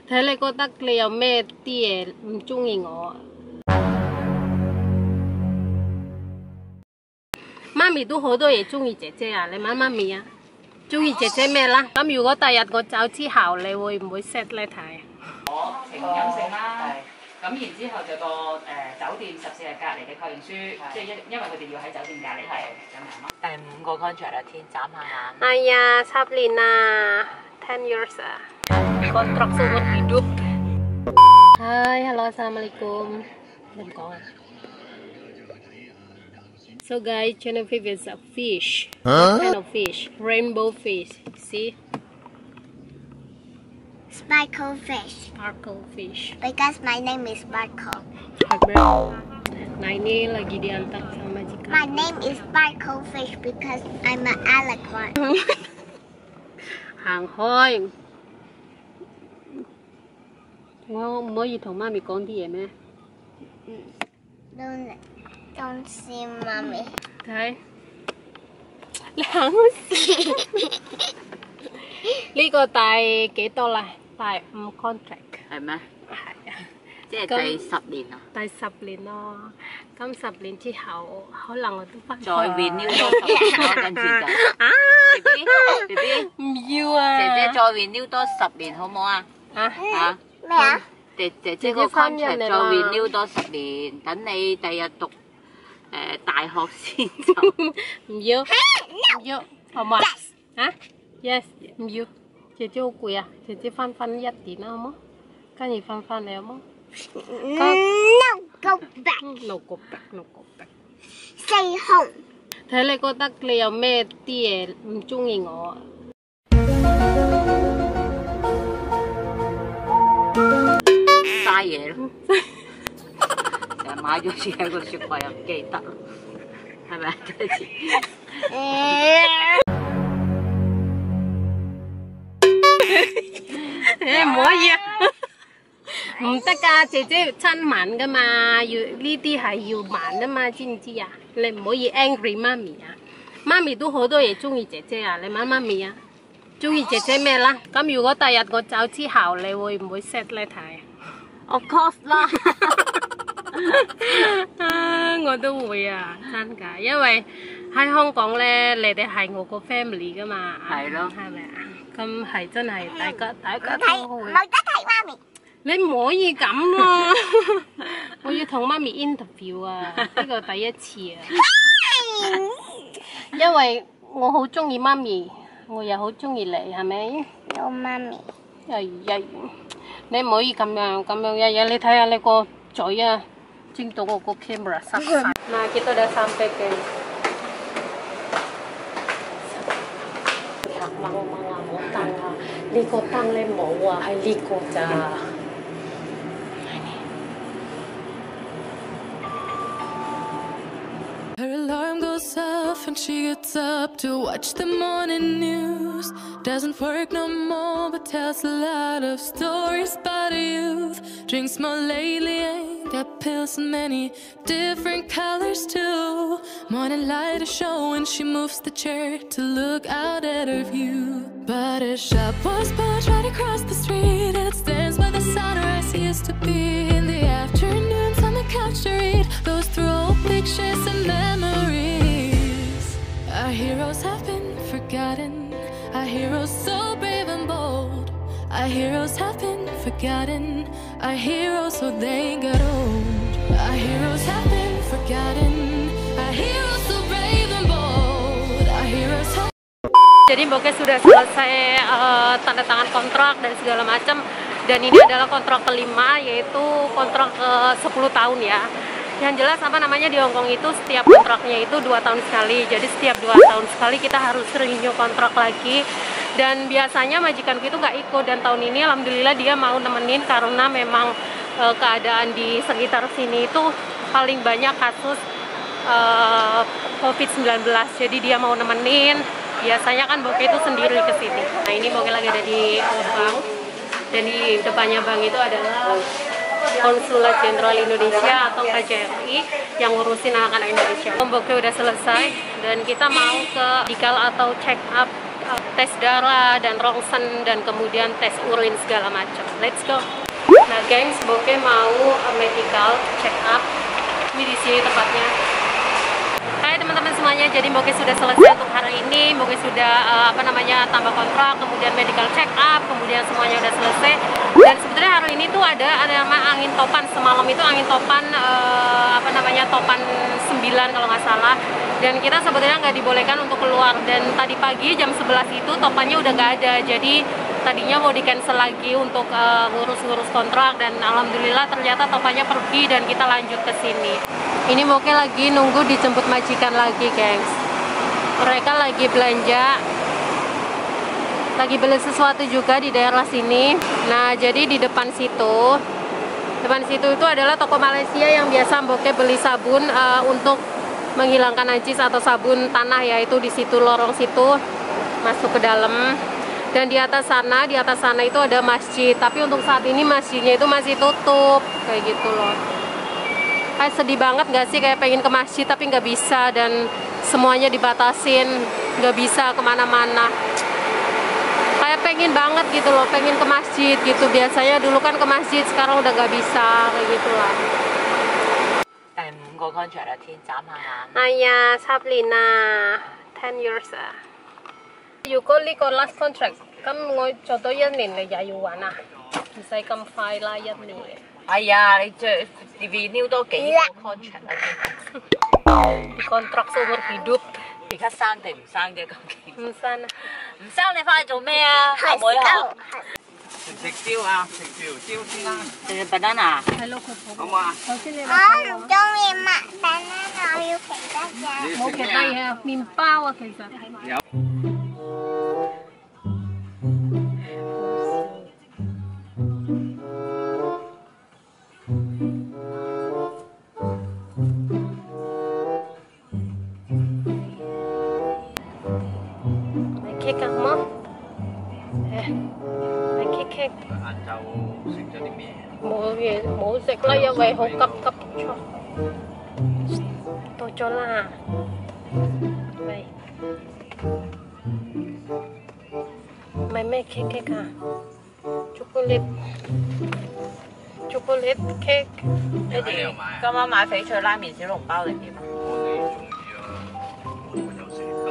睇你覺得你有咩啲嘢唔中意我啊？媽咪都好多嘢中意姐姐啊，你問媽咪啊，中意姐姐咩啦？咁如果第日我走之後，你會唔會 set 呢睇？ 我情陰性啦，咁然之後就個酒店14日隔離嘅確認書，即係因為佢哋要喺酒店隔離係咁樣咯。第5個 contract 啦，天眨下眼。 哎呀，10 years 啊，kontrak seumur hidup. Hai, halo, assalamualaikum. Belum kawan. So guys, Genevieve is a fish. What kind of fish? Rainbow fish. See? Sparkle fish. Sparkle fish. Because my name is Sparkle. Nah ini lagi diantar sama majikan. My name is Sparkle fish because I'm an alicorn. Hàng hôi. Mới gì thằng mami con gì vậy mẹ? Don't see mommy. Thấy. Lắng xì. Lý個第幾多啦？第5 contract 係咩？ 係啊， 即係第10年啊！ 第10年咯。咁10年之後，可能我都翻再 renew 多10年咯，跟住就，B B 唔要啊！ 姐姐再 renew 多10年好唔好啊？ 咩啊？ 姐姐個 contract 再 renew 多10年，等你第日讀大學先走。 唔要，唔要，好嘛？啊 ？Yes， 唔要。姐姐好攰啊，姐姐翻1年啦，好冇？跟住翻嚟好冇 No, go back. ？No go back, no go back. Stay home. 睇你覺得你有咩啲嘢唔中意我啊？ 嘥嘢咯，成日買咗次喺個雪櫃又唔記得，係咪？第一次。 唔可以啊！唔得噶，姐姐親民噶嘛，要呢啲係要慢啊嘛，知唔知啊？你唔可以 angry 媽咪啊！媽咪都好多嘢中意姐姐啊，你問媽咪啊，中意姐姐咩啦？咁如果第日我走之後，你會唔會 set 呢睇 ？Of course 啦， 我都會啊，真㗎，因為喺香港咧，你哋係我個 family 噶嘛， 係咯， 係咪啊？咁係真係大家都會。 冇得睇媽咪。 你唔可以咁咯，我要同媽咪 interview 啊，呢個第一次啊，因為我好中意媽咪，我又好中意你，係咪？ 有媽咪。 你唔可以咁樣日日你睇下你個嘴啊，整到我個 camera 塞晒。Nah, kita udah sampai guys. Mau utang啊，呢個燈咧冇啊，係呢個咋。 Her alarm goes off and she gets up to watch the morning news. Doesn't work no more but tells a lot of stories about her youth. Drinks more lately, ain't got pills in many different colors too. Morning light is showing, she moves the chair to look out at her view. But her shop was built right across the street, and it stands by the sunrise used to be. In the afternoons on the couch to read those through old pictures and memories. Our heroes have been forgotten, our heroes so brave and bold. Our heroes have been forgotten, our heroes so they got old. Our heroes have been forgotten, our heroes so brave and bold. Our heroes have. Jadi Boke sudah selesai tanda tangan kontrak dan segala macam, dan ini adalah kontrak kelima, yaitu kontrak ke 10 tahun ya. Yang jelas apa namanya di Hongkong itu setiap kontraknya itu 2 tahun sekali, jadi setiap 2 tahun sekali kita harus renew kontrak lagi. Dan biasanya majikanku itu nggak ikut, dan tahun ini alhamdulillah dia mau nemenin karena memang keadaan di sekitar sini itu paling banyak kasus COVID-19, jadi dia mau nemenin. Biasanya kan Boke itu sendiri ke sini. Nah ini Boke lagi ada di bank, dan di depannya bank itu adalah Konsulat Jenderal Indonesia atau KJRI yang ngurusin anak-anak Indonesia. Boke udah selesai dan kita mau ke medical atau check up tes darah dan rongsen dan kemudian tes urin segala macam. Let's go. Nah, gengs, Boke mau medical check up. Ini di sini tempatnya. Hai teman-teman semuanya, jadi Boke sudah selesai untuk hari ini. Boke sudah tambah kontrak, kemudian medical check up, kemudian semuanya udah selesai. Dan sebetulnya hari ini tuh ada nama angin topan. Semalam itu angin topan topan 9 kalau nggak salah. Dan kita sebetulnya nggak dibolehkan untuk keluar. Dan tadi pagi jam 11 itu topannya udah nggak ada. Jadi tadinya mau di cancel lagi untuk ngurus-ngurus kontrak, dan alhamdulillah ternyata topannya pergi dan kita lanjut ke sini. Ini Boke lagi nunggu dijemput majikan lagi, gengs. Mereka lagi belanja, lagi beli sesuatu juga di daerah sini. Nah, jadi di depan situ itu adalah toko Malaysia yang biasa Boke beli sabun untuk menghilangkan najis atau sabun tanah, yaitu di situ, lorong situ masuk ke dalam. Dan di atas sana itu ada masjid, tapi untuk saat ini masjidnya itu masih tutup kayak gitu loh. Kayak sedih banget gak sih, kayak pengen ke masjid tapi nggak bisa, dan semuanya dibatasin, nggak bisa kemana-mana. Kayak pengen banget gitu loh, pengen ke masjid gitu. Biasanya dulu kan ke masjid, sekarang udah nggak bisa kayak gitulah. 第5個 contract 啦，天眨下眼。 哎呀，Sabrina 10 years 啊。如果呢個 last contract，咁我做多1年你又要玩啊？唔使咁快啦，1年。 哎呀，你最 renew 多幾個 contract 啦。 kontrak seumur hidup。 而家生定唔生啫？究竟？ 唔生啊！ 唔生你翻去做咩啊？阿妹啊！食蕉啊！食蕉先啦。食 banana。 係咯，佢好唔好啊？ 頭先你我唔中意麥banana，我要其他嘢。 冇其他嘢啊，麵包啊，其實。 有。 cake 啊，媽？買 cake。 晏晝食咗啲咩？ 冇嘢，冇食啦，因為好急出。到咗啦，喂，買咩 cake 啊？chocolate cake。 你哋今晚買翡翠拉麵小籠包定點啊？ 我哋中意啊，我有食得。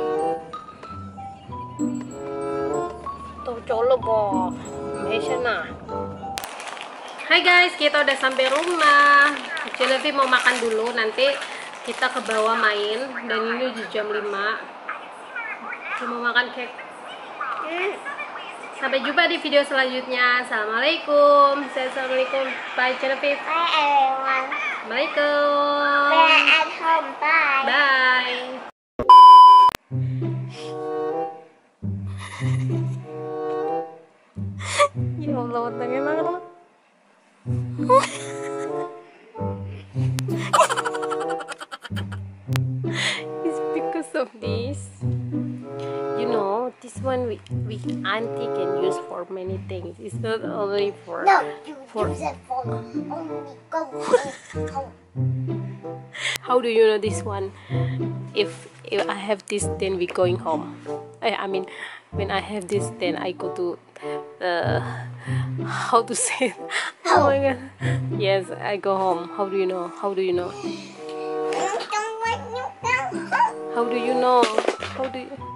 到咗咯噃，唔起身啊？Hai guys, kita udah sampai rumah. Jelevi mau makan dulu, nanti kita ke bawah main. Dan ini udah jam 5. Kita mau makan cake. Sampai jumpa di video selanjutnya. Assalamualaikum. Assalamualaikum. Bye Jelevi. Bye everyone. Assalamualaikum. We're at home. Bye. Bye. Ya Allah, otaknya banget loh. It's because of this. You know, this one we auntie can use for many things. It's not only for No, you use it for only go home. How do you know this one? If I have this, then we going home. I mean, when I have this, then I go to how to say it? Oh my god. Yes, I go home. How do you know? How do you know? Don't let you go home. How do you know? How do you